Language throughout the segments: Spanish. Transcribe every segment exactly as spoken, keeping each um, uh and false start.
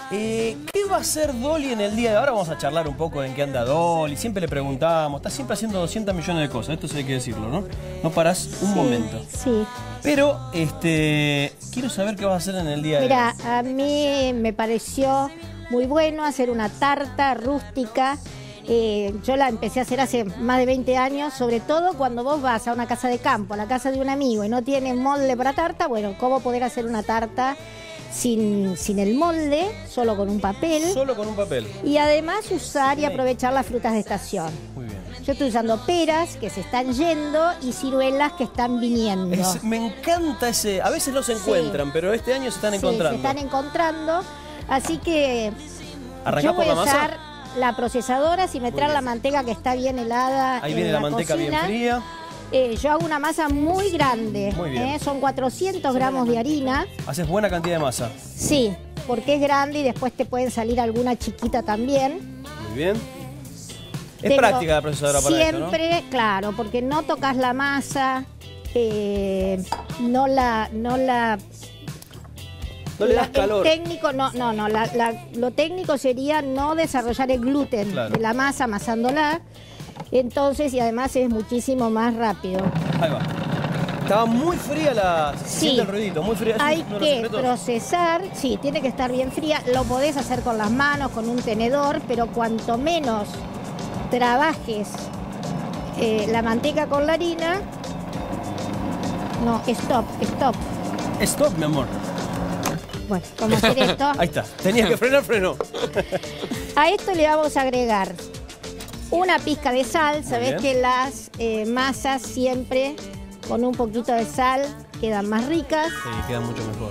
Eh, ¿Qué va a hacer Dolly en el día de ahora? Vamos a charlar un poco de en qué anda Dolly. Siempre le preguntamos, está siempre haciendo doscientos millones de cosas, esto sí hay que decirlo, ¿no? No parás un sí, momento. Sí. Pero, este, quiero saber qué vas a hacer en el día de hoy. Mira, a mí me pareció muy bueno hacer una tarta rústica. Eh, yo la empecé a hacer hace más de veinte años, sobre todo cuando vos vas a una casa de campo, a la casa de un amigo y no tiene molde para tarta. Bueno, ¿cómo poder hacer una tarta sin, sin el molde, solo con un papel? Solo con un papel. Y además usar y aprovechar las frutas de estación. Muy bien. Yo estoy usando peras que se están yendo y ciruelas que están viniendo. Es, me encanta ese, a veces no se encuentran, sí, pero este año se están encontrando. Sí, se están encontrando, así que yo voy a usar la procesadora, si me trae la manteca que está bien helada. Ahí viene la, la manteca cocina, bien fría. Eh, yo hago una masa muy grande. Muy bien. Eh, son cuatrocientos gramos de harina. ¿Haces buena cantidad de masa? Sí, porque es grande y después te pueden salir alguna chiquita también. Muy bien. Es Tengo práctica la procesadora para siempre, esto, ¿no? Siempre, claro, porque no tocas la masa, eh, no la... No la No le das la, calor. El técnico, no, no, no. La, la, lo técnico sería no desarrollar el gluten, claro, de la masa amasándola. Entonces, y además es muchísimo más rápido. Ahí va. Estaba muy fría la... Sí. Siente el ruidito, muy fría. Hay que procesar, sí, tiene que estar bien fría. Lo podés hacer con las manos, con un tenedor, pero cuanto menos trabajes eh, la manteca con la harina... No, stop, stop. Stop, mi amor. Bueno, ¿cómo hacer esto? Ahí está. Tenías que frenar, frenó. A esto le vamos a agregar una pizca de sal. Sabés que las eh, masas siempre con un poquito de sal quedan más ricas. Sí, quedan mucho mejor.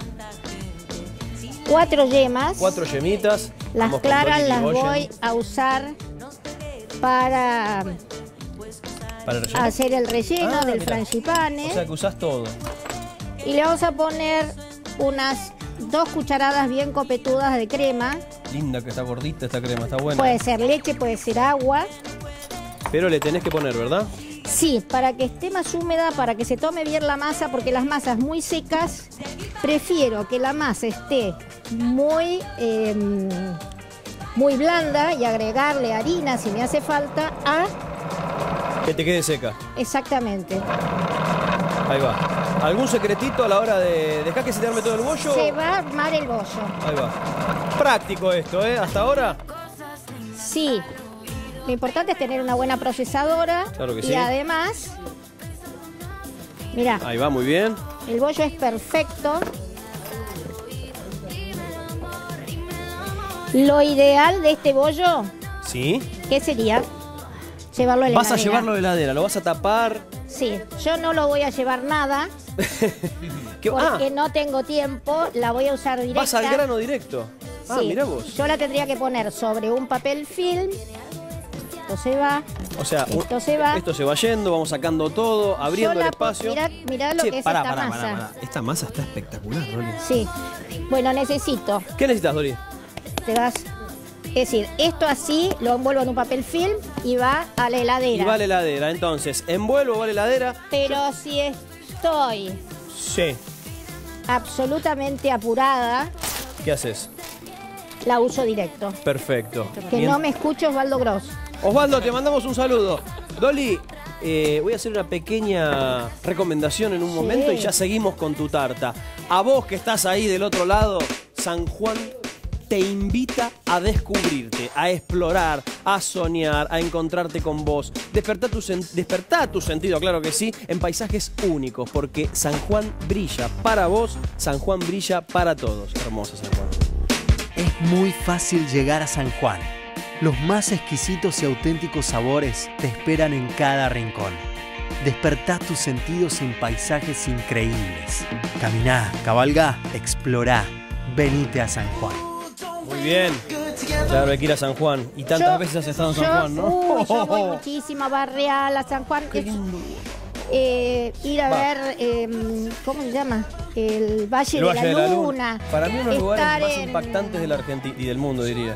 Cuatro yemas. Cuatro yemitas. Las claras las voy a usar para, ¿Para el hacer el relleno ah, del mirá. frangipane. O sea que usás todo. Y le vamos a poner unas dos cucharadas bien copetudas de crema. Linda que está gordita esta crema, está buena. Puede ser leche, puede ser agua. Pero le tenés que poner, ¿verdad? Sí, para que esté más húmeda, para que se tome bien la masa, porque las masas muy secas, prefiero que la masa esté muy, eh, muy blanda y agregarle harina si me hace falta a... Que te quede seca. Exactamente. Ahí va. ¿Algún secretito a la hora de dejar que se te arme todo el bollo? Se va a armar el bollo. Ahí va. Práctico esto, ¿eh? Hasta ahora. Sí. Lo importante es tener una buena procesadora. Claro que sí. Y además, mirá. Ahí va, muy bien. El bollo es perfecto. Lo ideal de este bollo, ¿sí? ¿Qué sería? Llevarlo a la Vas heladera. a llevarlo de heladera, lo vas a tapar. Sí, yo no lo voy a llevar nada. ¿Qué? Porque ah, no tengo tiempo, la voy a usar directa. Vas al grano directo. Ah, sí, mirá vos. Yo la tendría que poner sobre un papel film. Esto se va. O sea, esto se va. Esto se va yendo, vamos sacando todo, abriendo el espacio. Mirá, mirá lo che, que es pará, esta pará, masa. pará, pará. Esta masa está espectacular, Dolly. Sí. Bueno, necesito. ¿Qué necesitas, Dolly? Te vas. Es decir, esto así lo envuelvo en un papel film y va a la heladera. Y va a la heladera. Entonces, envuelvo, va a la heladera. Pero si estoy sí. absolutamente apurada, ¿qué haces? la uso directo. Perfecto. Que Bien. no me escuche Osvaldo Gross. Osvaldo, te mandamos un saludo. Dolly, eh, voy a hacer una pequeña recomendación en un sí. momento y ya seguimos con tu tarta. A vos que estás ahí del otro lado, San Juan te invita a descubrirte, a explorar, a soñar, a encontrarte con vos. Despertá tu, despertá tu sentido, claro que sí, en paisajes únicos, porque San Juan brilla para vos, San Juan brilla para todos. Hermosa San Juan. Es muy fácil llegar a San Juan. Los más exquisitos y auténticos sabores te esperan en cada rincón. Despertá tus sentidos en paisajes increíbles. Caminá, cabalgá, explorá. Venite a San Juan. Muy bien. Claro, hay que ir a San Juan. Y tantas yo, veces has estado en San yo, Juan, ¿no? Uy, yo voy muchísimo a Barreal, a San Juan. Qué lindo. Eh, ir a Va. ver, eh, ¿cómo se llama? El Valle, El de, Valle la de la Luna. Luna. Para mí uno de los lugares Estar más en... impactantes de la Argentina y del mundo, diría.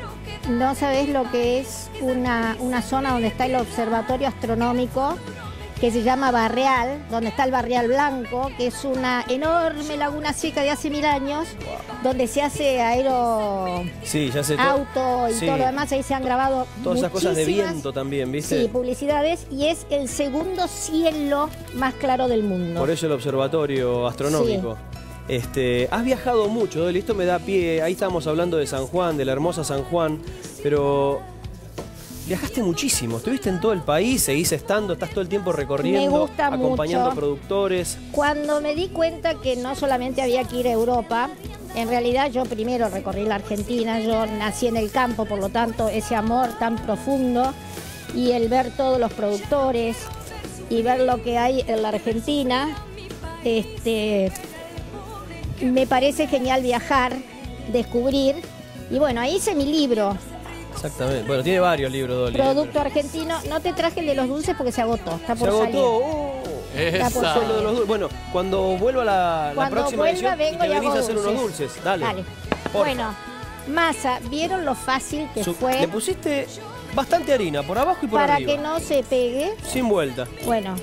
No sabés lo que es una, una zona donde está el observatorio astronómico, que se llama Barreal, donde está el Barreal Blanco, que es una enorme laguna seca de hace mil años, wow. donde se hace aero, sí, ya sé auto y sí. todo lo demás. Ahí se han grabado todas esas cosas de viento también, ¿viste? Sí, publicidades, y es el segundo cielo más claro del mundo. Por eso el observatorio astronómico. Sí. Este, has viajado mucho, Dolly, esto me da pie. Ahí estábamos hablando de San Juan, de la hermosa San Juan, pero viajaste muchísimo, estuviste en todo el país, seguís estando, estás todo el tiempo recorriendo, me gusta acompañando mucho. productores. Cuando me di cuenta que no solamente había que ir a Europa, en realidad yo primero recorrí la Argentina, yo nací en el campo, por lo tanto ese amor tan profundo y el ver todos los productores y ver lo que hay en la Argentina, este... me parece genial viajar, descubrir, y bueno, ahí hice mi libro. Exactamente, bueno, tiene varios libros, Dolly. Producto argentino, no te traje el de los dulces porque se agotó, está por se salir. agotó, oh, está por salir. De los bueno, cuando vuelva la, la cuando próxima vuelva, edición, vengo te y venís hago a hacer dulces. unos dulces, dale. Dale. Bueno, masa, ¿vieron lo fácil que Su, fue? Le pusiste bastante harina, por abajo y por para arriba. Para que no se pegue. Sin vuelta. Bueno.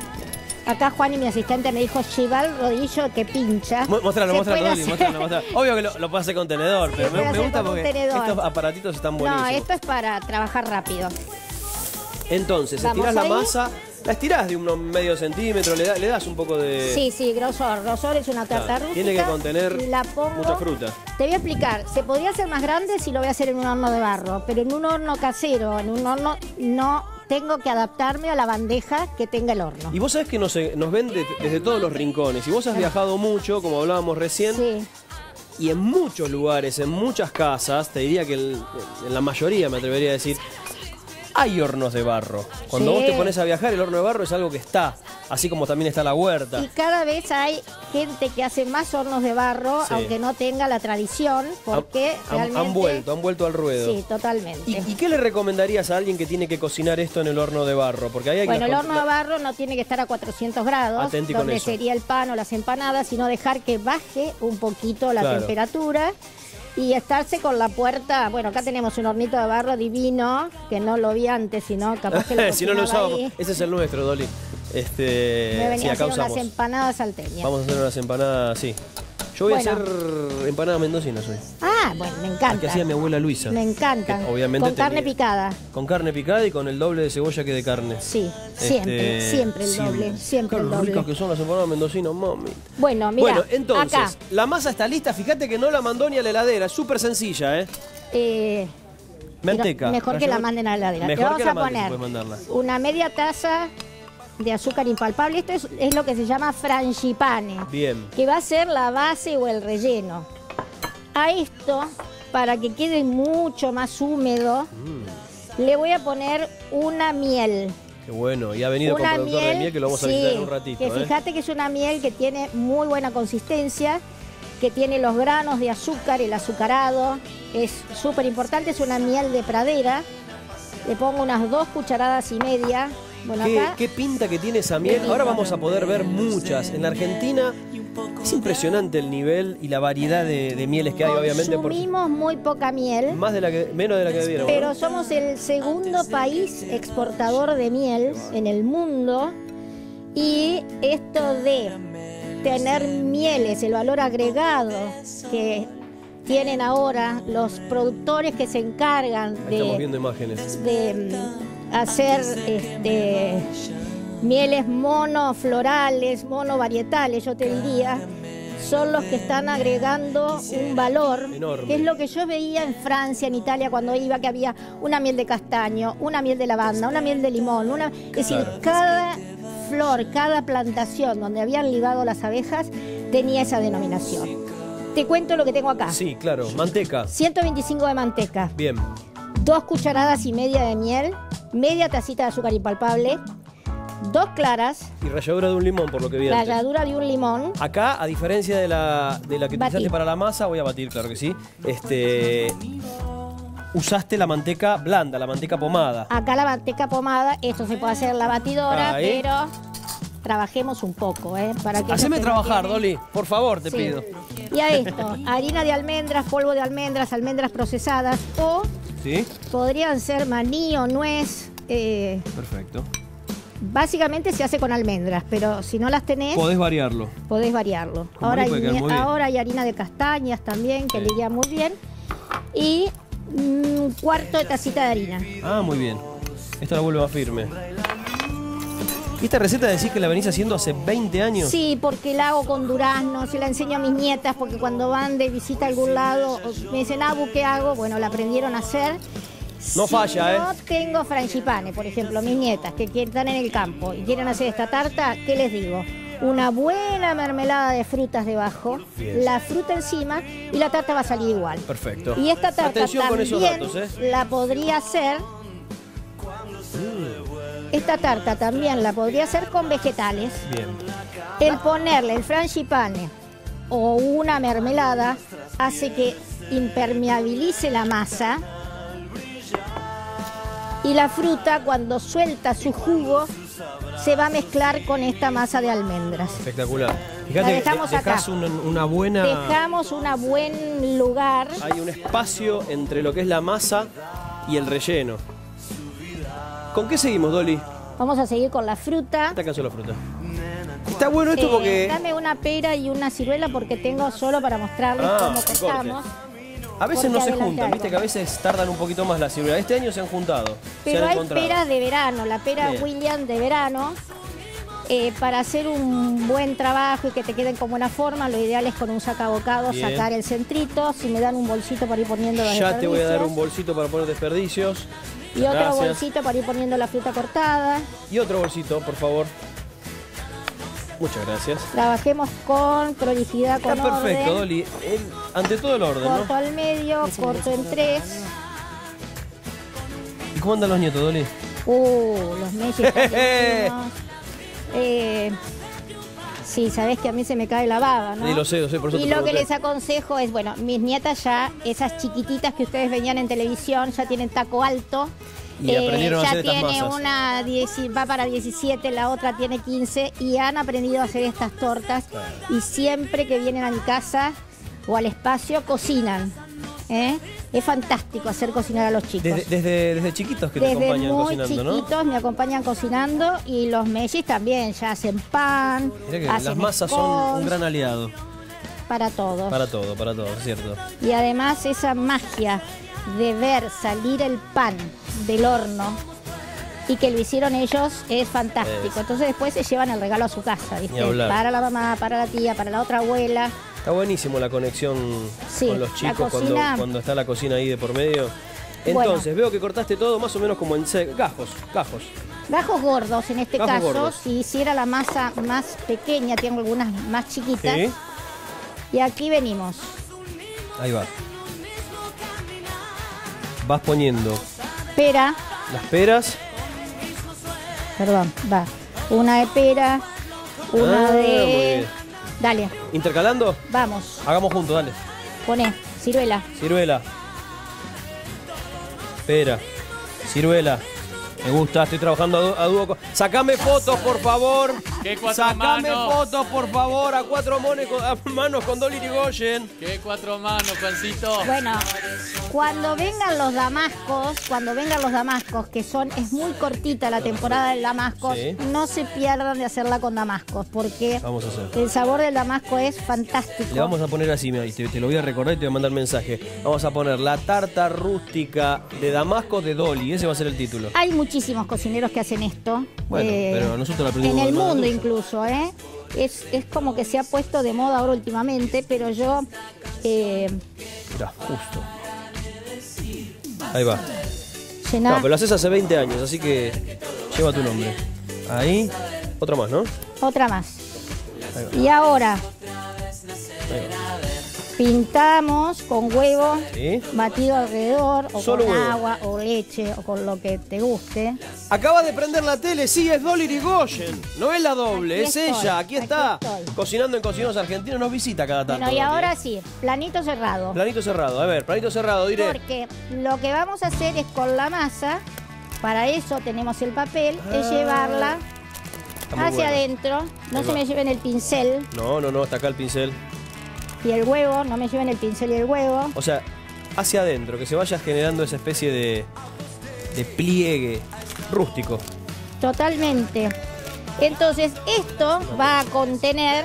Acá Juan y mi asistente me dijo, lleva el rodillo que pincha. Mostralo, mostralo, Dolly, mostralo, mostralo. Obvio que lo, lo puedes hacer con tenedor, pero me, me gusta porque tenedor. Estos aparatitos están buenísimos. No, esto es para trabajar rápido. Entonces, estirás la masa, la estirás de unos medio centímetro, le, da, le das un poco de... Sí, sí, grosor. Grosor es una tarta claro, rústica. Tiene que contener la pongo, mucha fruta. Te voy a explicar, se podría hacer más grande si lo voy a hacer en un horno de barro, pero en un horno casero, en un horno no... tengo que adaptarme a la bandeja que tenga el horno. Y vos sabés que nos, nos ven de, desde todos los rincones. Y vos has viajado mucho, como hablábamos recién. Sí. Y en muchos lugares, en muchas casas, te diría que el, en la mayoría, me atrevería a decir, hay hornos de barro. Cuando sí. vos te pones a viajar, el horno de barro es algo que está. Así como también está la huerta. Y cada vez hay gente que hace más hornos de barro, sí. aunque no tenga la tradición, porque han, realmente... Han vuelto, han vuelto al ruedo. Sí, totalmente. ¿Y, ¿Y qué le recomendarías a alguien que tiene que cocinar esto en el horno de barro? Porque ahí hay bueno, el horno de barro no tiene que estar a cuatrocientos grados, Atenti donde con eso. sería el pan o las empanadas, sino dejar que baje un poquito la claro. temperatura. Y estarse con la puerta, bueno, acá tenemos un hornito de barro divino, que no lo vi antes, sino capaz que lo si no lo usábamos, ahí. Ese es el nuestro, Dolly. Este, Me venía sí, a acá hacer usamos. unas empanadas salteñas. Vamos a hacer unas empanadas, sí. Yo voy bueno. a hacer empanadas mendocinas hoy. Ah, bueno, me encanta. Que hacía mi abuela Luisa. Me encantan. Que obviamente con carne tenía, picada. Con carne picada y con el doble de cebolla que de carne. Sí, siempre, este, siempre el doble, sí, siempre qué el doble. ricas que son las empanadas mendocinas, mami. Bueno, mira, Bueno, entonces, acá. la masa está lista. Fíjate que no la mandó ni a la heladera. Es súper sencilla, ¿eh? Eh... Manteca. Mejor que la manden a la heladera. Mejor Te vamos que la a poner mandarla. una media taza de azúcar impalpable. Esto es, es lo que se llama frangipane. Bien. Que va a ser la base o el relleno. A esto, para que quede mucho más húmedo, mm. le voy a poner una miel. Qué bueno, y ha venido una con productor miel, de miel que lo vamos sí, a visitar en un ratito. Que ¿eh? fíjate que es una miel que tiene muy buena consistencia, que tiene los granos de azúcar, el azucarado. Es súper importante, es una miel de pradera. Le pongo unas dos cucharadas y media. Bueno, ¿Qué, acá, qué pinta que tiene esa miel. Ahora vamos a poder ver muchas. En la Argentina es impresionante el nivel y la variedad de, de mieles que hay, obviamente. Consumimos por... muy poca miel. Más de la que, menos de la que debiéramos. Pero somos el segundo país exportador de miel en el mundo. Y esto de tener mieles, el valor agregado que tienen ahora los productores que se encargan Ahí de, estamos viendo imágenes. de hacer este, mieles monoflorales, monovarietales, yo te diría, son los que están agregando un valor, enorme. Que es lo que yo veía en Francia, en Italia, cuando iba, que había una miel de castaño, una miel de lavanda, una miel de limón, una... es claro. decir, cada flor, cada plantación donde habían ligado las abejas tenía esa denominación. Te cuento lo que tengo acá. Sí, claro, manteca. ciento veinticinco de manteca. Bien. Dos cucharadas y media de miel, media tacita de azúcar impalpable, dos claras. Y ralladura de un limón, por lo que vi antes. Ralladura de un limón. Acá, a diferencia de la, de la que Batir. utilizaste para la masa, voy a batir, claro que sí. Este, usaste la manteca blanda, la manteca pomada. Acá la manteca pomada, esto se puede hacer en la batidora, Ahí. pero trabajemos un poco, ¿eh? Para que Haceme no se trabajar, nos Dolly, por favor, te Sí. pido. Y a esto, harina de almendras, polvo de almendras, almendras procesadas, o ¿Sí? podrían ser maní o nuez. Eh, Perfecto. Básicamente se hace con almendras, pero si no las tenés, Podés variarlo. podés variarlo. Con Ahora maní puede hay, quedar muy bien. ahora hay harina de castañas también, que Sí. le iría muy bien. Y un cuarto de tacita de harina. Ah, muy bien. Esto la vuelve más firme. ¿Y esta receta decís que la venís haciendo hace veinte años? Sí, porque la hago con durazno, se la enseño a mis nietas, porque cuando van de visita a algún lado me dicen, Abu, ¿qué hago? Bueno, la aprendieron a hacer. No Si falla, ¿eh? no tengo frangipane, por ejemplo, mis nietas que quieren- están en el campo y quieren hacer esta tarta, ¿qué les digo? Una buena mermelada de frutas debajo, Bien. la fruta encima y la tarta va a salir igual. Perfecto. Y esta tarta Atención con esos también datos, ¿eh? la podría hacer. Esta tarta también la podría hacer con vegetales. Bien. El ponerle el frangipane o una mermelada hace que impermeabilice la masa y la fruta cuando suelta su jugo se va a mezclar con esta masa de almendras. Espectacular. La Fíjate que dejamos de- dejás acá. una, una buena... Dejamos un buen lugar. Hay un espacio entre lo que es la masa y el relleno. ¿Con qué seguimos, Dolly? Vamos a seguir con la fruta. Está caso la fruta. Está bueno esto Eh, porque Dame una pera y una ciruela porque tengo solo para mostrarles Ah, cómo corte. cortamos. a veces porque no se adelante juntan, algo. viste que a veces tardan un poquito más la ciruela. Este año se han juntado. se Pero han hay encontrado. peras de verano, la pera Bien. William de verano. Eh, para hacer un buen trabajo y que te queden con buena forma, lo ideal es con un sacabocado Bien. sacar el centrito. Si me dan un bolsito para ir poniendo los Ya te voy a dar desperdicios. un bolsito para poner desperdicios. Y otro Gracias. bolsito para ir poniendo la fruta cortada. Y otro bolsito, por favor. Muchas gracias. Trabajemos con prolijidad, Está con perfecto, orden. Dolly. El- ante todo el orden, Corto ¿no? al medio, corto en tres. ¿Y cómo andan los nietos, Dolly? Uh, los meses carísimos. Eh, sí, sabés que a mí se me cae la baba, ¿no? Sí, lo sé, lo sé, por eso Y te lo que pregunté. les aconsejo es, bueno, mis nietas ya, esas chiquititas que ustedes veían en televisión, ya tienen taco alto. Y aprendieron a ya hacer estas tiene masas. una, dieci- va para diecisiete, la otra tiene quince y han aprendido a hacer estas tortas. Y siempre que vienen a mi casa o al espacio, cocinan. ¿eh? Es fantástico hacer cocinar a los chicos. Desde, desde, desde chiquitos que te Desde acompañan muy cocinando, ¿no? chiquitos me acompañan cocinando y los mellis también, ya hacen pan, Mirá que hacen las masas son scones, un gran aliado. para todos. Para todo, para todo, es cierto. Y además esa magia de ver salir el pan del horno y que lo hicieron ellos es fantástico. Es. Entonces después se llevan el regalo a su casa, ¿viste? Ni hablar. Para la mamá, para la tía, para la otra abuela. Está buenísimo la conexión Sí, con los la chicos cuando, cocina- cuando está la cocina ahí de por medio. Bueno. Entonces, veo que cortaste todo más o menos como en se- gajos, gajos. Gajos gordos en este Gajos caso, gordos. si hiciera la masa más pequeña, tengo algunas más chiquitas. ¿Sí? Y aquí venimos. Ahí va. Vas poniendo Pera, las peras. perdón, va. Una de pera, una Ah, muy de... bien. Dale, Intercalando. vamos, Hagamos juntos, dale. poné, ciruela. Ciruela. Pera. Ciruela. Me gusta, estoy trabajando a, dú- a dúo. con- Sacame fotos, por favor. ¿Qué cuatro Sacame manos? fotos, por favor, a cuatro mones con- a manos con Dolly Irigoyen. ¿Qué cuatro manos, Juancito? Bueno, cuando vengan los damascos, cuando vengan los damascos, que son, es muy cortita la temporada del damascos, Sí. no se pierdan de hacerla con damascos, porque Vamos a hacer. el sabor del damasco es fantástico. Le vamos a poner así, mira, y te, te lo voy a recordar y te voy a mandar mensaje. Vamos a poner la tarta rústica de Damasco de Dolly. Ese va a ser el título. Hay muchísimos cocineros que hacen esto. Bueno, pero nosotros lo aprendimos en el de mano mundo tuya. incluso, ¿eh? Es, es como que se ha puesto de moda ahora últimamente, pero yo eh, Mirá, justo. Ahí va. llená- No, pero lo haces hace veinte años, así que lleva tu nombre. Ahí. Otro más, ¿no? otra más. Ahí va. Y ahora Ahí va. pintamos con huevo ¿Sí? batido alrededor, o Solo con huevo. agua, o leche, o con lo que te guste. Acaba de prender la tele, sí, es Dolly Irigoyen. No es la doble, Aquí es estoy, ella, aquí aquí está. estoy. Cocinando en Cocineros Argentinos, nos visita cada tanto. Bueno, y Dolly, ahora ¿eh? sí, planito cerrado. Planito cerrado, a ver, planito cerrado, diré. Porque lo que vamos a hacer es con la masa, para eso tenemos el papel, es Ah, llevarla Está muy hacia bueno. adentro, no Ahí se va. me lleven el pincel No, no, no, está acá el pincel. y el huevo, no me lleven el pincel y el huevo. O sea, hacia adentro, que se vaya generando esa especie de, de pliegue rústico. Totalmente. Entonces, esto va a contener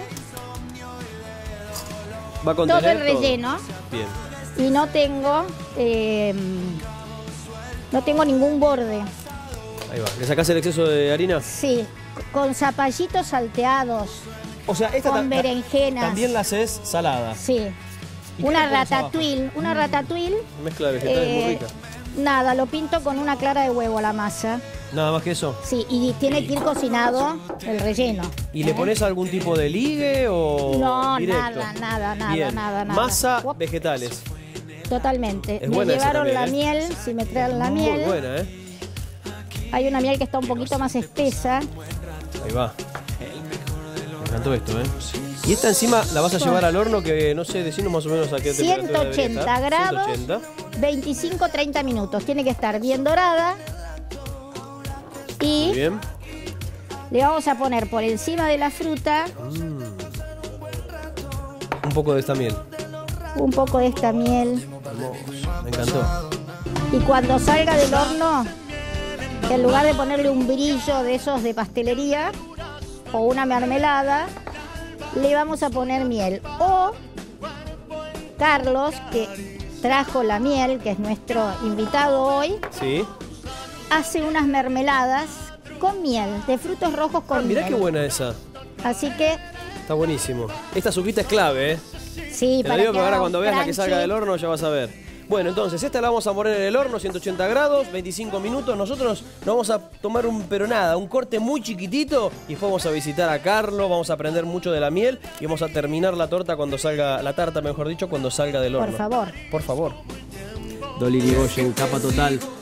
Va a contener todo el relleno. Bien. Y no tengo eh, no tengo ningún borde. Ahí va. ¿Le sacás el exceso de harina? Sí, con zapallitos salteados, O sea, esta con ta- berenjenas. también la haces salada. Sí. ¿Y qué Una le pones ratatouille, una ratatouille. Mezcla de vegetales muy eh, rica. nada, lo pinto con una clara de huevo la masa. Nada más que eso. Sí, y tiene que ir cocinado el relleno. ¿Y le pones algún tipo de ligue o No, directo? nada, nada, nada, Bien. nada, nada. Masa, Uop. vegetales. Totalmente. Es Me buena esa llevaron también, la ¿eh? miel, si me traen la Muy miel. buena, ¿eh? Hay una miel que está un poquito más espesa. Ahí va. Me encantó esto, ¿eh? Y esta encima la vas a llevar al horno que, no sé, decinos más o menos a qué temperatura ciento debería ochenta estar. grados, ciento ochenta. veinticinco a treinta minutos. Tiene que estar bien dorada. Muy Y bien. le vamos a poner por encima de la fruta Un poco de esta miel. un poco de esta miel. Me encantó. Y cuando salga del horno, en lugar de ponerle un brillo de esos de pastelería o una mermelada, le vamos a poner miel. O Carlos, que trajo la miel, que es nuestro invitado hoy, Sí. hace unas mermeladas con miel, de frutos rojos con Ah, mirá miel. qué buena esa. Así que, Está buenísimo. Esta sopita es clave, ¿eh? sí, Te lo para digo que porque ahora haga cuando un veas la que crunchy. salga del horno ya vas a ver. Bueno, entonces, esta la vamos a poner en el horno, ciento ochenta grados, veinticinco minutos. Nosotros nos vamos a tomar un, pero nada, un corte muy chiquitito y después vamos a visitar a Carlos, vamos a aprender mucho de la miel y vamos a terminar la torta cuando salga, la tarta, mejor dicho, cuando salga del horno. Por favor. Por favor. Dolly Ligoyen, capa total.